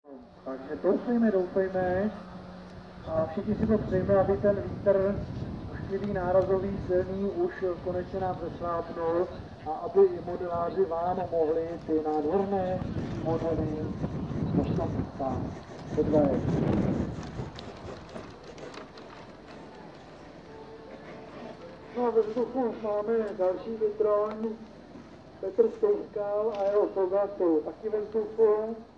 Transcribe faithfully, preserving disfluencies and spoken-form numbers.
Takže doufejme, doufejme. A všichni si to přejme, aby ten vítr ušklivý, nárazový, silný už konečně nám zeslápnul a aby i modeláři vám mohli ty nádherné modely dostat předvést. No a ve vzduchu už máme další vitron, Petr Stejskal a jeho Foga jsou taky ve vzduchu.